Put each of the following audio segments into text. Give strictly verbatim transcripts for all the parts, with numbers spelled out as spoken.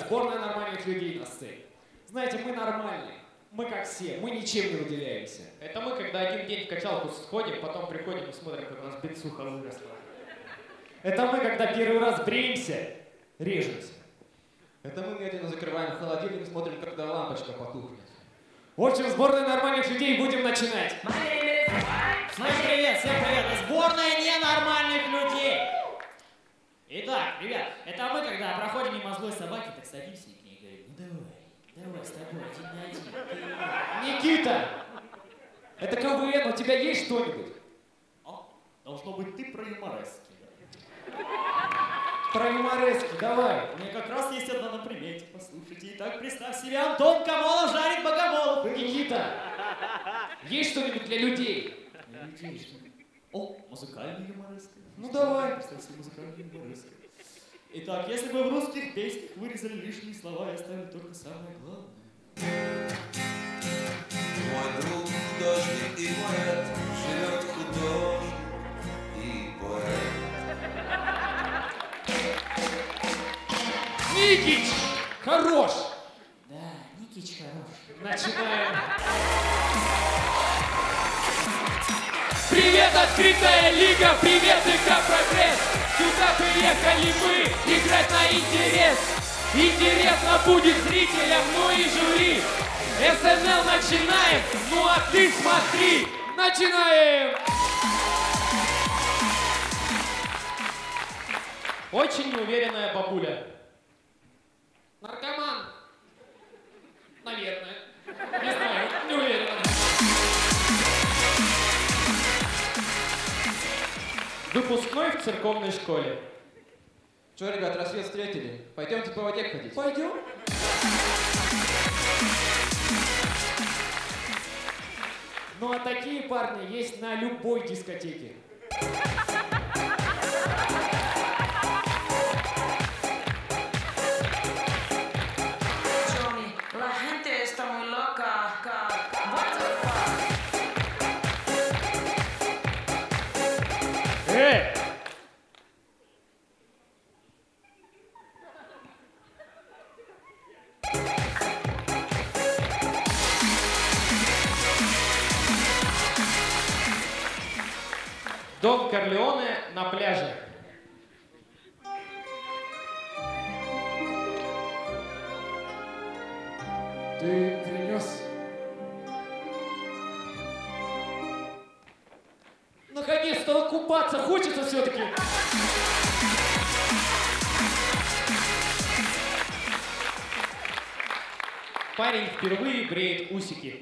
сборная нормальных людей на сцене. Знаете, мы нормальные. Мы как все, мы ничем не выделяемся. Это мы, когда один день в качалку сходим, потом приходим и смотрим, как у нас бицуха выросла. Это мы, когда первый раз бреемся, режемся. Это мы медленно закрываем холодильник и смотрим, когда лампочка потухнет. В общем, сборная нормальных людей будем начинать. Всем привет, всем привет! Сборная ненормальных людей! Итак, ребят, это мы, когда проходим мимо злой собаки, так садимся и к ней говорим: ну давай, давай с тобой, один на один. Никита! Это КВН, у тебя есть что-нибудь? О, должно быть, ты про юморески. Про юморески, давай. У меня как раз есть одна на примете, послушайте. Итак, представь себе, Антон Камолов жарит богомолов. Никита, есть что-нибудь для людей? Для людей что? О, музыкальный юморески. Ну давай. Представь себе музыкальный юморески. Итак, если бы в русских песнях вырезали лишние слова и оставили только самое главное. Мой друг художник и поэт, живет художник и поэт. Никич, хорош! Да, Никич хорош. Начинаем. Привет, открытая лига, привет, ИК Прогресс. Сюда приехали мы играть на интерес. Интересно будет зрителям, ну и жюри. эс эн эл начинаем, ну а ты смотри. Начинаем! Очень неуверенная бабуля. Наркоман. Наверное. Не знаю, не уверен. Выпускной в церковной школе. Что, ребят, рассвет встретили? Пойдемте по воде ходить. Пойдем. Ну а такие парни есть на любой дискотеке. Johnny, la gente está muy loca. What the fuck? Эй! Дон Корлеоне на пляже. Ты принес? Наконец-то купаться хочется все-таки. Парень впервые бреет усики.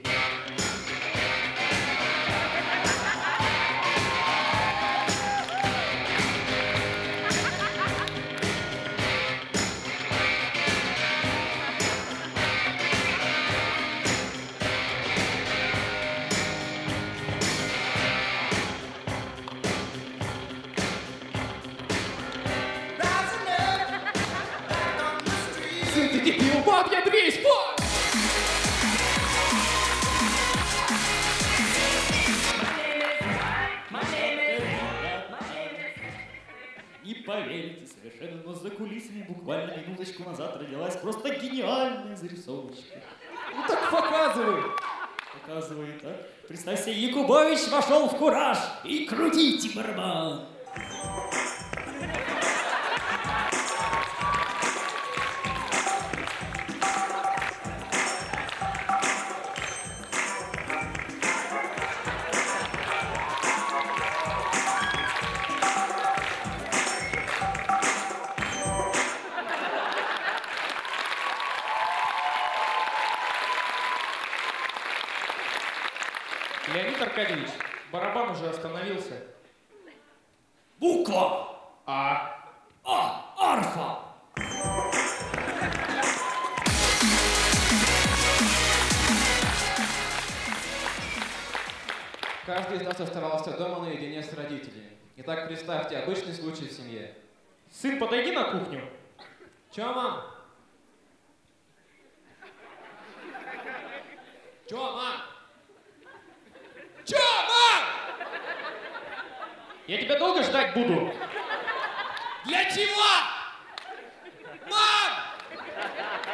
Сын, ты дебил, баб, я бреюсь, баб! Не поверите совершенно, но за кулисами буквально минуточку назад родилась просто гениальная зарисовочка. Ну так показывай. Показывает, так? Представь себе, Якубович вошел в кураж и крутите барабан. Леонид Аркадьевич, барабан уже остановился. Буква А. А. Арфа. Каждый из нас оставался дома наедине с родителями. Итак, представьте, обычный случай в семье. Сын, подойди на кухню. Чё, мам? Чё, мам? Чё, мам? Я тебя долго ждать буду? Для чего? Мам!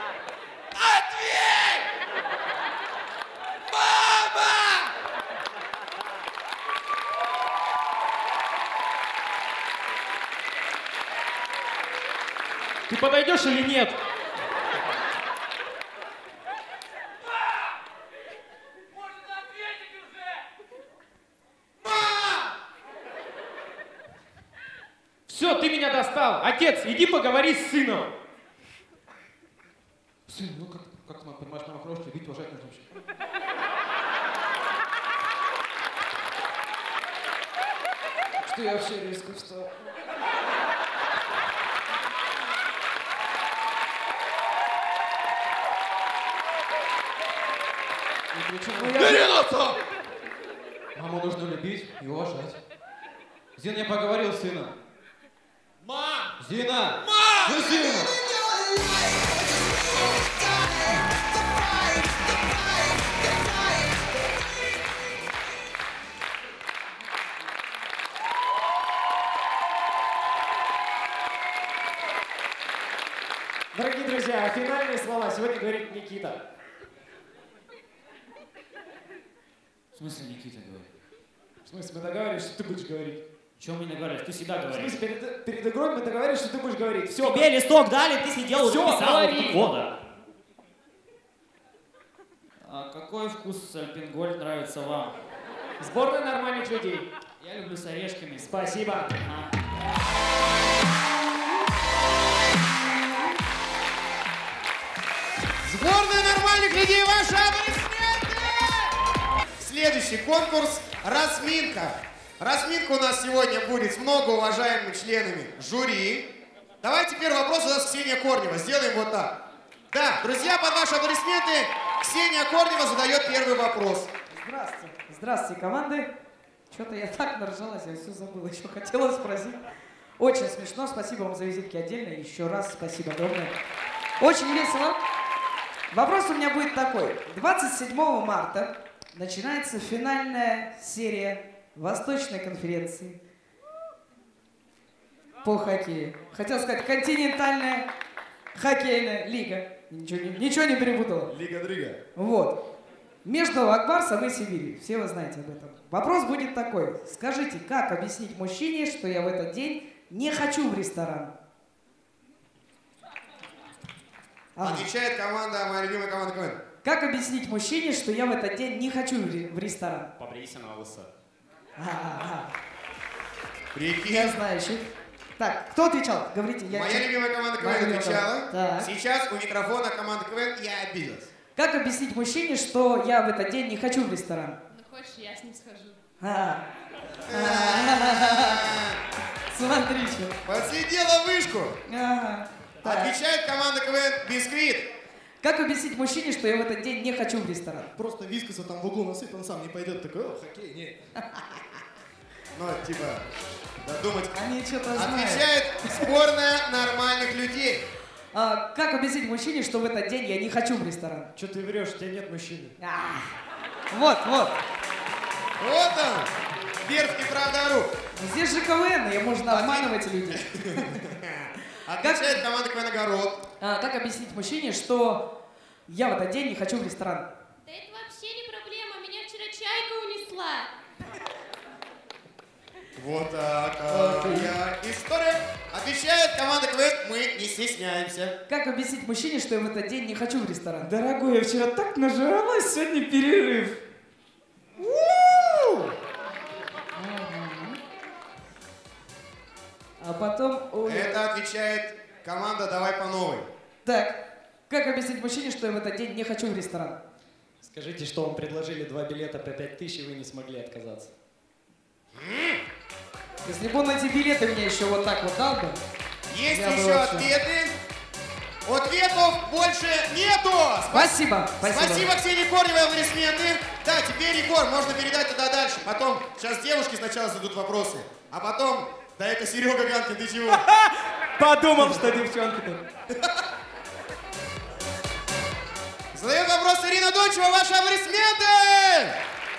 Ты подойдешь или нет? Все, ты меня достал. Отец, иди поговори с сыном. Сын, ну как, как ты понимаешь, мама хорошая, любить, уважать нужно вообще. Что я вообще резко встал? Переносом! Маму нужно любить и уважать. Зина, я поговорил с сыном. Мам! Зина! Мам! Ну, Зина! Дорогие друзья, финальные слова сегодня говорит Никита. В смысле Никита говорит? В смысле, мы договаривались, что ты будешь говорить? Чем мы не договорились? Ты всегда В говоришь. смысле, перед, перед игрой мы договорились, что ты будешь говорить. Все, Тебе листок дали, ты сидел, уже Всё, писал говори. вот года. А какой вкус альпингольд нравится вам? сборная нормальных людей. Я люблю с орешками. Спасибо. Ага. Сборная нормальных людей, ваши аплодисменты! Следующий конкурс – разминка. Разминка у нас сегодня будет с многоуважаемыми членами жюри. Давайте первый вопрос у нас Ксения Корнева. Сделаем вот так. Да, друзья, под ваши аплодисменты Ксения Корнева задает первый вопрос. Здравствуйте. Здравствуйте, команды. Что-то я так наржалась, я все забыла, еще хотела спросить. Очень смешно, спасибо вам за визитки отдельно. Еще раз спасибо огромное. Очень весело. Вопрос у меня будет такой. двадцать седьмого марта начинается финальная серия Восточной конференции по хоккею. Хотел сказать, континентальная хоккейная лига. Ничего не, ничего не перепутала. Лига-дрыга. Вот. Между Акбарсом и Сибирью. Все вы знаете об этом. Вопрос будет такой. Скажите, как объяснить мужчине, что я в этот день не хочу в ресторан? Ага. Отвечает команда, моя любимая команда КВН. Как объяснить мужчине, что я в этот день не хочу в ре- в ресторан? Побрейся на лысо. А-а-а. Прикинь. Я знаю еще. Так, кто отвечал? Говорите. Я... Моя любимая команда Моя КВН любимая отвечала. команда. Так. Сейчас у микрофона команда КВН «Я обиделась». Как объяснить мужчине, что я в этот день не хочу в ресторан? Ну хочешь, я с ним схожу. А. А. Смотри, что. Подсидела вышку. Ага. Так. Отвечает команда КВН «Бисквит». Как объяснить мужчине, что я в этот день не хочу в ресторан? Просто вискоса там в углу насыпь, он сам не пойдет, такой, о, хоккей, нет. Ну, типа, додумать. Они что-то знают. Отвечает сборная нормальных людей. А, как объяснить мужчине, что в этот день я не хочу в ресторан? Что ты врешь, у тебя нет мужчины. А. Вот, вот. Вот он, дерзкий правдоруб. Здесь же КВН, и можно обманывать людей. Отвечает команда КВН «Огород». А, как объяснить мужчине, что я в этот день не хочу в ресторан? Да это вообще не проблема, меня вчера чайка унесла. Вот такая история. Отвечает команда КВН «Мы не стесняемся». Как объяснить мужчине, что я в этот день не хочу в ресторан? Дорогой, я вчера так нажралась, сегодня перерыв. А потом... ой, Это отвечает команда «Давай по новой». Так, как объяснить мужчине, что я в этот день не хочу в ресторан? Скажите, что вам предложили два билета по пять тысяч, и вы не смогли отказаться. Если бы он эти билеты мне еще вот так вот дал бы... Есть я бы еще вообще- ответы. Ответов больше нету. Спасибо, спасибо. Спасибо Ксении Корневой, аплодисменты. Да, теперь, Егор, можно передать туда дальше. Потом, сейчас девушки сначала зададут вопросы, а потом, да это Серега Ганкин, ты чего? Подумал, что девчонки-то. Задает вопрос Ирина Дончева, ваши аплодисменты!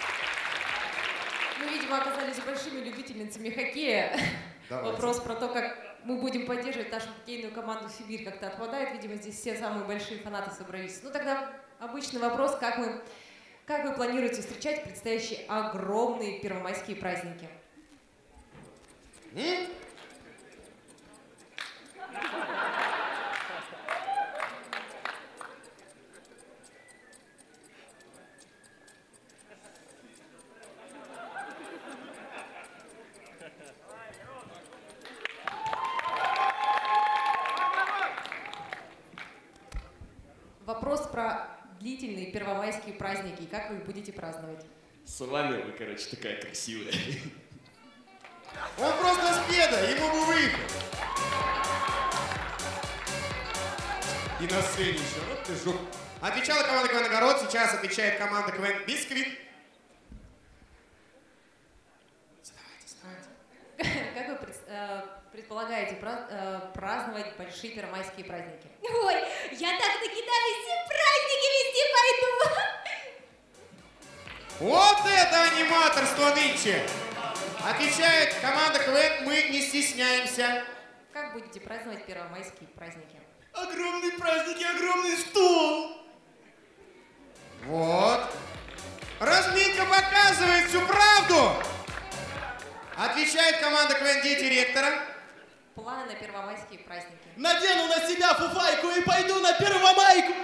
Мы, видимо, оказались большими любительницами хоккея. Давайте. Вопрос про то, как мы будем поддерживать нашу хоккейную команду «Сибирь», как-то отпадает. Видимо, здесь все самые большие фанаты собрались. Ну тогда обычный вопрос, как вы, как вы планируете встречать предстоящие огромные первомайские праздники? М? первомайские праздники? Как вы их будете праздновать? С вами вы, короче, такая красивая. Он просто с педа, ему бы выехать. И на сцене еще. Вот ты жук. Отвечала команда КВН «Огород», сейчас отвечает команда КВН «Бисквит». Как вы пред- э, предполагаете пра- э, праздновать большие первомайские праздники? Ой, я так накидаюсь, все праздники везде пойду. Вот это аниматорство нынче! Отвечает команда КВН «Мы не стесняемся». Как будете праздновать первомайские праздники? Огромные праздники, огромный стол. Вот. Разминка показывает всю правду. Отвечает команда КВН «Дети ректора». Планы на первомайские праздники. Надену на себя фуфайку и пойду на первомайку.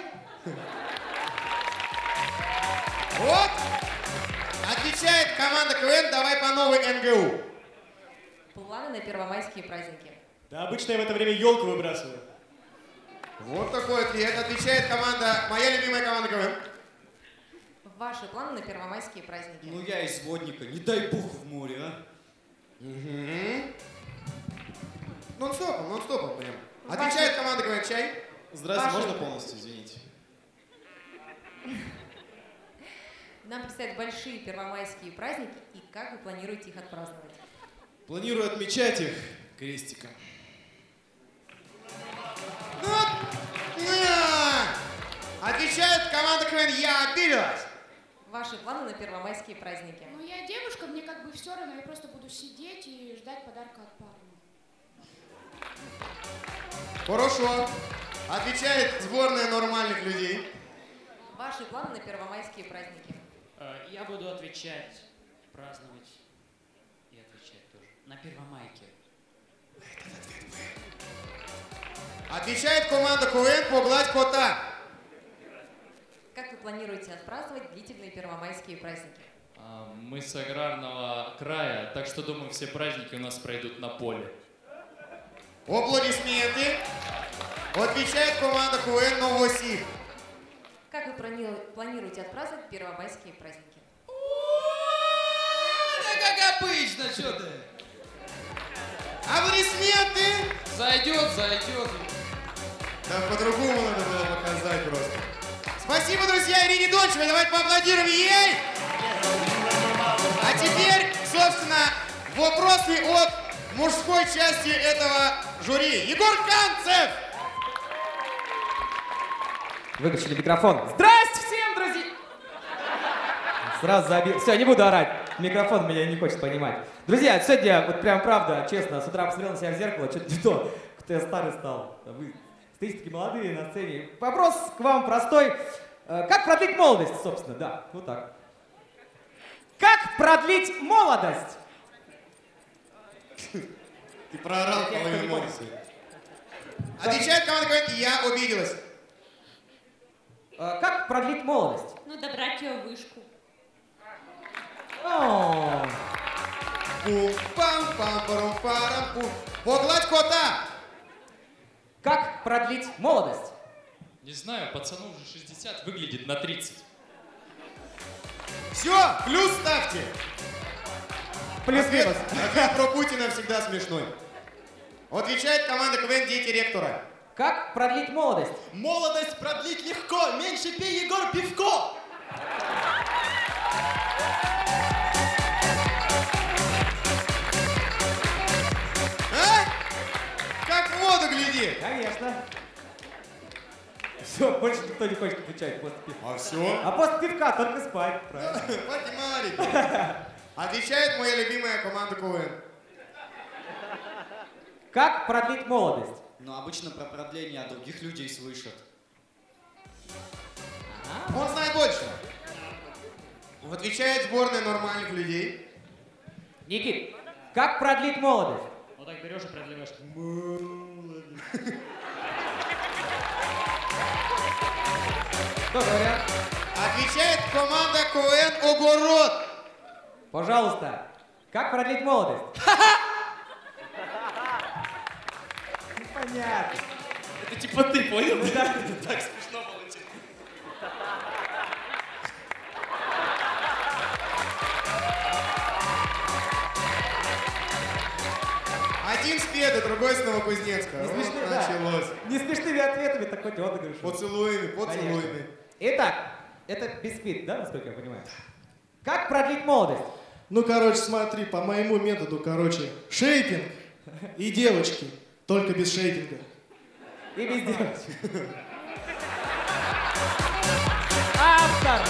Вот. Отвечает команда КВН «Давай по новой эн гэ у». Планы на первомайские праздники. Да обычно я в это время елку выбрасываю. Вот такой ответ. Отвечает команда, моя любимая команда КВН. Ваши планы на первомайские праздники. Ну я из водника, не дай бог в море, а. Угу. Нон-стопом, нон-стопом прям. Отвечает команда КВН «Чай». Здравствуйте, Ваши- можно полностью, извините? Нам предстоят большие первомайские праздники, и как вы планируете их отпраздновать? Планирую отмечать их крестиком. На! Отвечает команда КВН «Я обиделась». Ваши планы на первомайские праздники. Ну, я девушка, мне как бы все равно, я просто буду сидеть и ждать подарка от парня. Хорошо. Отвечает сборная нормальных людей. Ваши планы на первомайские праздники. Э, Я буду отвечать, праздновать и отвечать тоже. На Первомайке. Отвечает команда КВН «Погладь кота». Как вы планируете отпраздновать длительные первомайские праздники? А, Мы с аграрного края, так что, думаю, все праздники у нас пройдут на поле. Аплодисменты. Отвечает команда КВН «Новосиб». Как вы плани- планируете отпраздновать первомайские праздники? Да как обычно, что ты? Аплодисменты. Зайдет, зайдет. Да по-другому надо было показать просто. Спасибо, друзья, Ирине Дончевой. Давайте поаплодируем ей. А теперь, собственно, вопросы от мужской части этого жюри. Егор Канцев. Выключили микрофон. Здрасте всем, друзья! Сразу забил. Все, не буду орать. Микрофон меня не хочет понимать. Друзья, сегодня, вот прям правда, честно, с утра посмотрел на себя в зеркало, что-то не то, кто я старый стал. Вы стоите такие молодые на сцене. Вопрос к вам простой. Э, Как продлить молодость, собственно? Да, вот так. Как продлить молодость? Ты проорал половину эмоций. Отвечает команда КВН «Я обиделась». Э, Как продлить молодость? Ну, добрать ее вышку. О, Пум-пам-пам-парам-пум. Погладь кота. Как продлить молодость? Не знаю, пацану уже шестьдесят, выглядит на тридцать. Все, плюс ставьте. Плюс-минус. Ответ про Путина всегда смешной. Отвечает команда КВН «Дети ректора». Как продлить молодость? Молодость продлить легко. Меньше пей, Егор, пивко. А? Как в воду глядит. Конечно. Все, больше никто не хочет отвечать после пивка. А все? А после пивка только спать, правильно? Математика. Отвечает моя любимая команда КВН. Как продлить молодость? Ну, обычно про продление от других людей слышат. Он знает больше. Отвечает сборная нормальных людей. Никит, как продлить молодость? Вот так берешь и продлеваешь. Кто говорят? Отвечает команда КВН «Огород». Пожалуйста, как продлить молодость? Ну, понятно. Это типа ты, понял? Да. Так смешно получилось. из Педы, другой с Новокузнецка. Не Вот смешными, да. началось. Не смешными ответами, так хоть отыгрыш. Поцелуями, поцелуями. Конечно. Итак, это бисквит, да, насколько я понимаю? Как продлить молодость? Ну, короче, смотри, по моему методу, короче, шейпинг и девочки, только без шейпинга. И без девочек. Автор!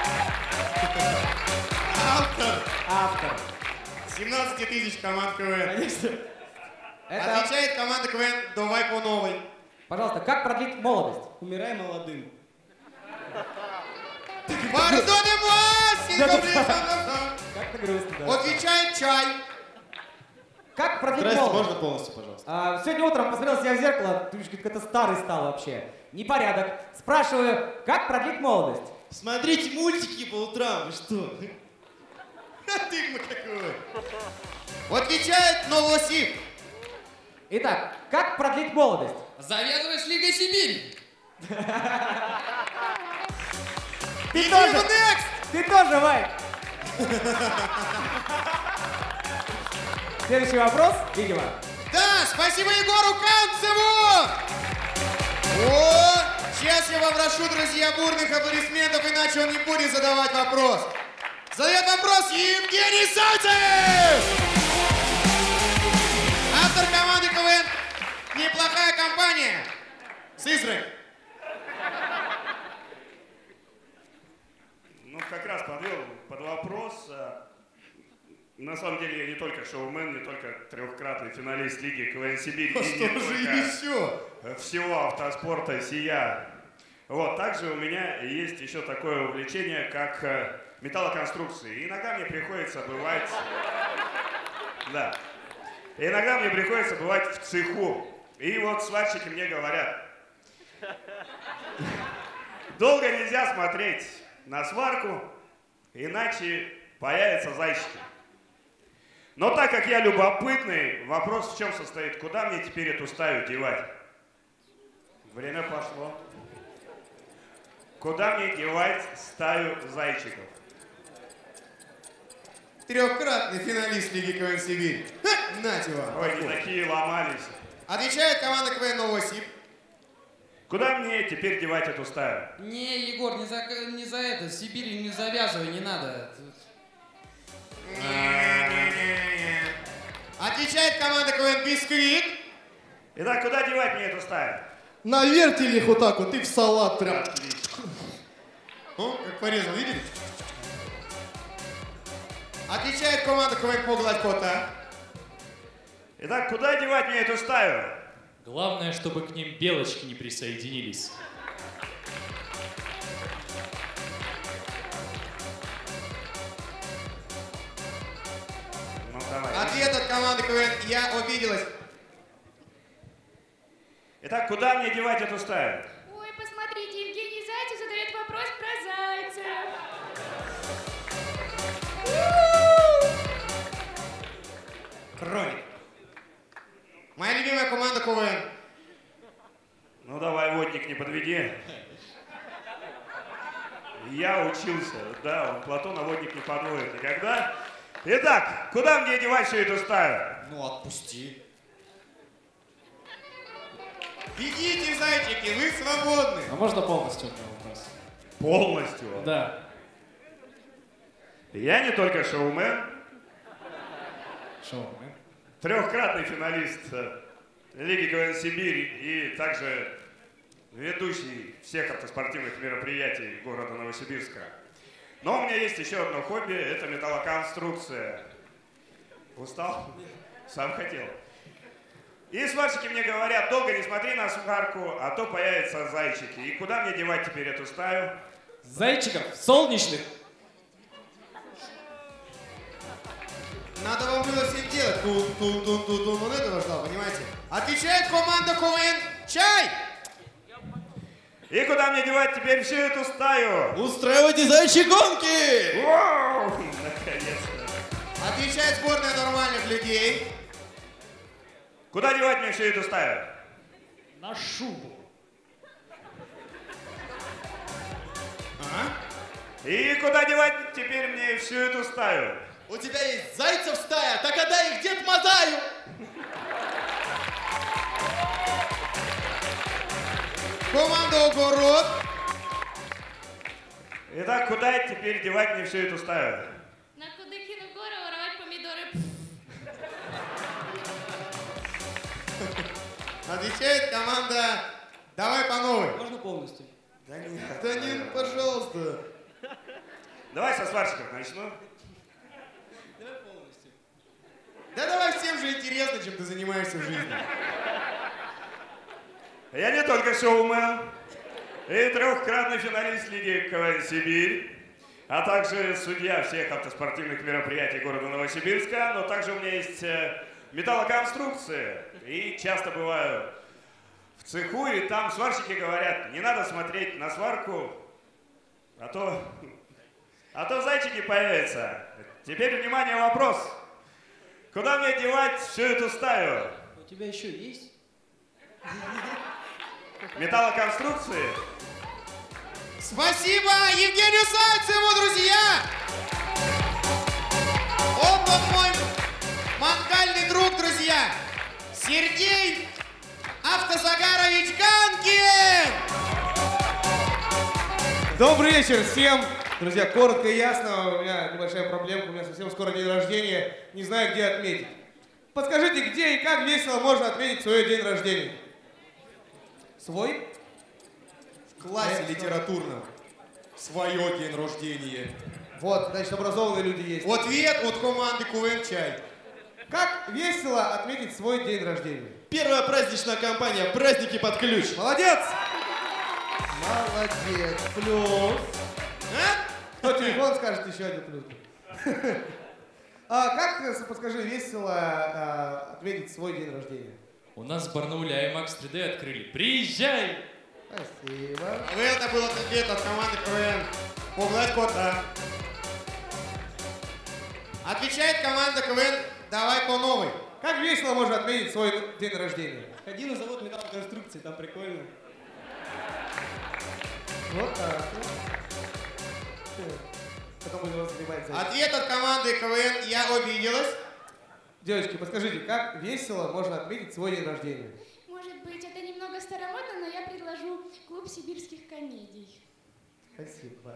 Автор! Автор. семнадцать тысяч команд КВН. Конечно. Это- Отвечает команда КВН «Давай по новой». Пожалуйста, как продлить молодость? Умирай молодым. Пардон, Как-то грустно, да. Отвечает чай. Как продлить Здрасте, молодость? можно полностью, пожалуйста? А, сегодня утром посмотрел себя в зеркало, ты какой-то старый стал вообще. Непорядок. Спрашиваю, как продлить молодость? Смотрите мультики по утрам, вы что? Ты какой. Отвечает Новосиб. Итак, как продлить молодость? Завязывай с Лигой Сибирь! Ты тоже! Ты тоже, Вай! Следующий вопрос, видимо. Да, спасибо Егору Канцеву! О, сейчас я попрошу, друзья, бурных аплодисментов, иначе он не будет задавать вопрос. Задает вопрос Евгений Зайцев! Автор команды КВН «Неплохая компания». Сызрань. Ну, как раз подвел под вопрос. На самом деле, я не только шоумен, не только трехкратный финалист Лиги КВН Сибирь. А и что не же только еще? Всего автоспорта сия. Вот, также у меня есть еще такое увлечение, как э, металлоконструкции. Иногда мне приходится бывать... Да. Иногда мне приходится бывать в цеху. И вот сварщики мне говорят, долго нельзя смотреть на сварку, иначе появятся зайчики. Но так как я любопытный, вопрос в чем состоит? Куда мне теперь эту стаю девать? Время пошло. Куда мне девать стаю зайчиков? Трехкратный финалист Лиги КВН Сибирь. Ха, нате вам. Ой, не такие ломались. Отвечает команда КВН Новосиб. Куда мне теперь девать эту стаю? Не, Егор, не за, не за это. Сибирь не завязывай, не надо. Отвечает команда КВН Бисквит. Итак, куда девать мне эту стаю? На вертеле их вот так вот и в салат прям. О, как порезал, видели? Отвечает команда КВН Погладь кота. Итак, куда девать мне эту стаю? Главное, чтобы к ним белочки не присоединились. Ну, давай. Ответ от команды КВН «Я обиделась». Итак, куда мне девать эту стаю? Ой, посмотрите, Евгений Зайцев задает вопрос про зайцев. Кролик. Моя любимая команда КВН. Ну давай, водник, не подведи. Я учился, да, он Платона водник не подводит никогда. Итак, куда мне девать всю эту стаю? Ну, отпусти. Бегите, зайчики, вы свободны. А можно полностью у меня вопрос? Полностью? Да. Я не только шоумен, Шоумен. трехкратный финалист э, Лиги КВН Сибирь и также ведущий всех автоспортивных мероприятий города Новосибирска. Но у меня есть еще одно хобби, это металлоконструкция. Устал? Сам хотел. И сварщики мне говорят, долго не смотри на сварку, а то появятся зайчики. И куда мне девать теперь эту стаю? Зайчиков солнечных. Надо вам было всем делать. Тун-тун-тун-тун-тун. Он этого ждал, понимаете? Отвечает команда КВН «Чай». И куда мне девать теперь всю эту стаю? Устраивайте зайчьи гонки! Вау! Наконец-то. Отвечает сборная нормальных людей. Куда девать мне всю эту стаю? На шубу. А? И куда девать теперь мне всю эту стаю? У тебя есть зайцев стая, так отдай их Дед Мазаю! Команда «Огород». Итак, куда теперь девать мне всю эту стаю? На Кудыкину гору воровать помидоры. Отвечает команда «Давай по новой». Можно полностью? Да нет, да не, пожалуйста. Давай со сварщиков начну. Давай полностью. Да давай, всем же интересно, чем ты занимаешься в жизни. Я не только шоумен, и трехкратный финалист Лиги КВН «Сибирь», а также судья всех автоспортивных мероприятий города Новосибирска, но также у меня есть металлоконструкции, и часто бываю в цеху, и там сварщики говорят, не надо смотреть на сварку, а то, а то зайчики появятся. Теперь, внимание, вопрос. Куда мне девать всю эту стаю? У тебя еще есть? Металлоконструкции? Спасибо Евгению Зайцеву, друзья! Он мой мангальный друг, друзья! Сергей Автозагарович Ганкин! Добрый вечер всем! Друзья, коротко и ясно, у меня небольшая проблемка, у меня совсем скоро день рождения, не знаю, где отметить. Подскажите, где и как весело можно отметить свой день рождения? Свой? В классе литературном. Свое день рождения. Вот, значит, образованные люди есть. Ответ от команды КВН «Чай». Как весело отметить свой день рождения? Первая праздничная кампания «Праздники под ключ». Молодец! Молодец. Плюс. А? Кто телефон скажет, еще один плюс. А как, подскажи, весело а, отметить свой день рождения? У нас в Барнауле IMAX три дэ открыли. Приезжай! Спасибо. Это был ответ от команды КВН «Погладь кота». Отвечает команда КВН «Давай по новой». Как весело можно отметить свой день рождения? Ходи на завод металлоконструкции, там прикольно. Вот так. Потом будем вас занимать за это. Ответ от команды КВН «Я обиделась». Девочки, подскажите, как весело можно отметить свой день рождения? Может быть, это немного старомодно, но я предложу клуб сибирских комедий. Спасибо.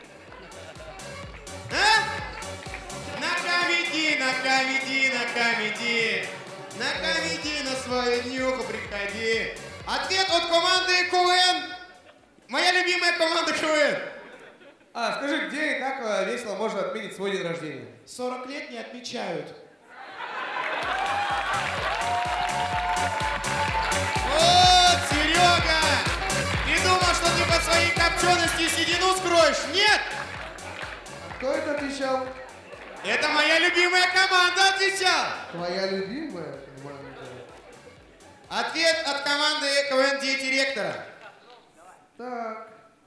А? На комеди, на комеди, на комеди. На комеди на свою днюху приходи. Ответ от команды КВН. Моя любимая команда КВН. А, скажи, где и как весело можно отметить свой день рождения? сорок лет не отмечают. Вот, Серега! Ты думал, что ты по своей копчености седину скроешь? Нет! Кто это отвечал? Это моя любимая команда отвечала. Твоя любимая команда. Ответ от команды КВН «Дети ректора». Так.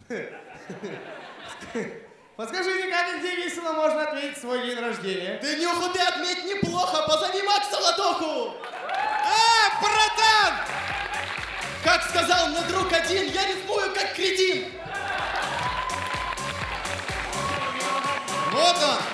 Подскажите, как и где весело можно отметить свой день рождения? Ты, Нюху, ты отметь неплохо, позови Макса Латоху! А, братан! Как сказал мне друг один, я рифмую как кретин! Вот он!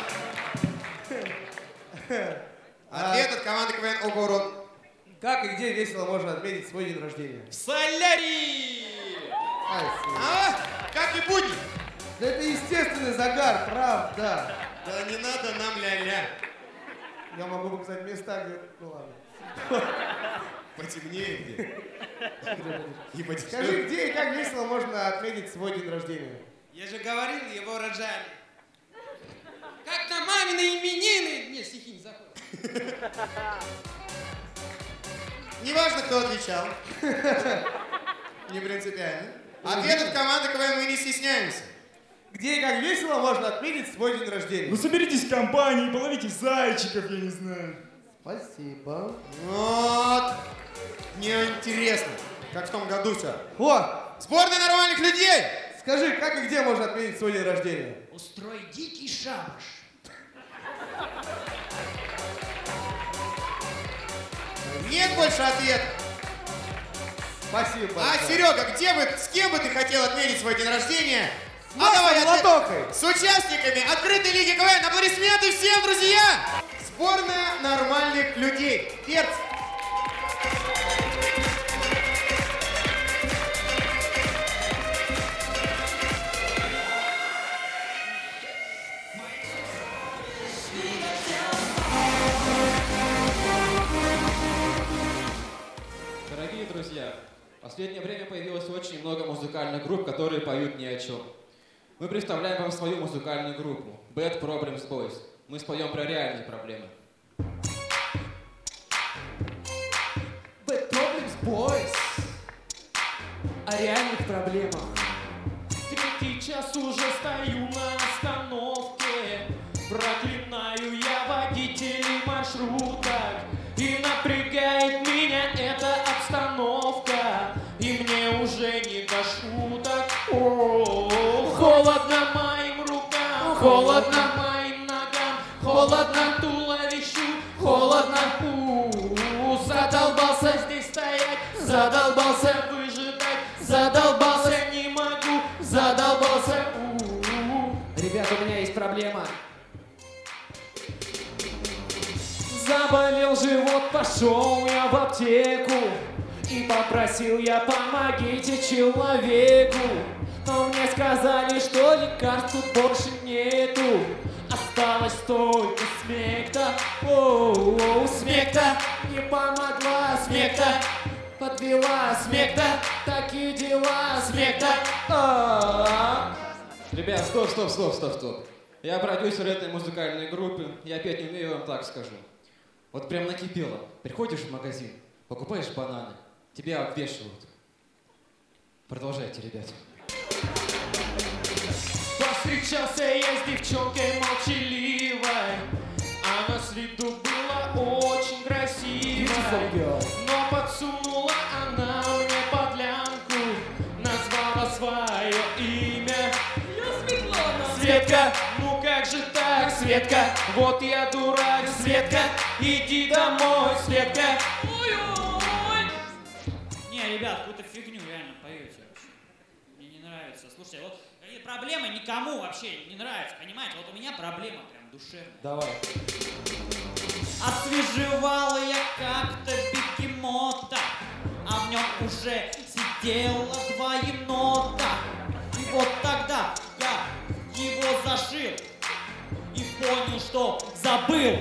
Ответ от команды КВН «Огород». Как и где весело можно отметить свой день рождения? В солярии! А? Как и будни? Да это естественный загар, правда. Да не надо нам ля-ля. Я могу показать места, где... Ну ладно. Потемнее где. И подешевле. Скажи, где и как весело можно отметить свой день рождения? Я же говорил, его рожали. Как на мамины именины! Не, стихи не заходят. Неважно, кто отвечал. Не принципиально. Ответ от команды КВН «Мы не стесняемся». Где и как весело можно отметить свой день рождения? Ну соберитесь в компании, половите зайчиков, я не знаю. Спасибо. Вот. Мне интересно, как в том году все. О! Сборная нормальных людей! Скажи, как и где можно отметить свой день рождения? Устрой дикий шабаш. Нет больше ответа. Спасибо. А, Серега, где бы, с кем бы ты хотел отметить свой день рождения? С Максом Латохой. С участниками открытой лиги КВН. Аплодисменты всем, друзья! Сборная нормальных людей. Перц. друзья, в последнее время появилось очень много музыкальных групп, которые поют ни о чем. Мы представляем вам свою музыкальную группу Bad Problems Boys. Мы споем про реальные проблемы. Bad Problems Boys. О реальных проблемах. Третий час уже стою на остановке. Проклинаю я водителей маршруток. И напрягает меня эта обстановка. И мне уже не до шуток. О-о-о. Холодно моим рукам, холодно моим ногам, холодно туловищу, холодно. У-у-у. Задолбался здесь стоять, задолбался выжидать, задолбался не могу, задолбался. У-у-у. Ребята, у меня есть проблема. Заболел живот, пошел я в аптеку и попросил я: помогите человеку. Но мне сказали, что лекарств тут больше нету. Осталось только смекта. Оу, смекта не помогла, смекта подвела, смекта такие дела, смекта. А-а-а. Ребят, стоп, стоп, стоп, стоп, стоп. Я продюсер этой музыкальной группы, я опять не умею, вам так скажу. Вот прям накипело. Приходишь в магазин, покупаешь бананы, тебя обвешивают. Продолжайте, ребята. Повстречался я с девчонкой молчаливой. Она с виду была очень красивой, но подсунула она мне подлянку. Назвала свое имя. Я Светлана. Светка, ну как же так, Светка? Вот я дурак, Светка. Иди домой, Светка. Ой-ой. Не, ребят, какую-то фигню реально поете вообще. Мне не нравится. Слушайте, вот какие проблемы никому вообще не нравятся, понимаете? Вот у меня проблема прям душевная. Давай. Освежевала я как-то бегемота, а в нем уже сидело два енота. И вот тогда я его зашил и понял, что забыл.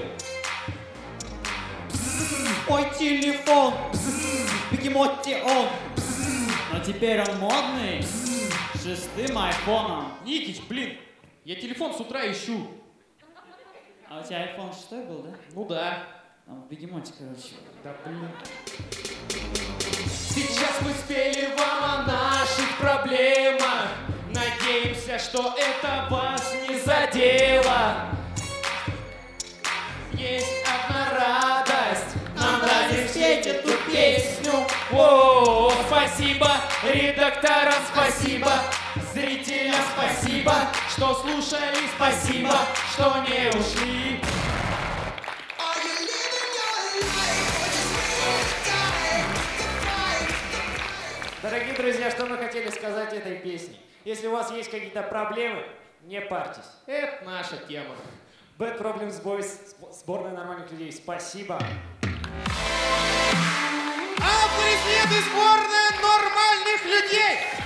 Ой, телефон, бегемоте он, но теперь он модный, шестым айфоном. Никич, блин, я телефон с утра ищу. А у тебя айфон шестой был, да? Ну да. Там в бегемоте, короче. Да блин. Сейчас мы спели вам о наших проблемах. Надеемся, что это вас не задело. Есть одна радость. Нам дали спеть эту песню. О, спасибо редакторам, спасибо зрителям, спасибо, что слушали, спасибо, что не ушли. Дорогие друзья, что мы хотели сказать этой песней? Если у вас есть какие-то проблемы, не парьтесь. Это наша тема. Bad Problems Boys, сборная нормальных людей. Спасибо. Аплодисменты, сборная нормальных людей!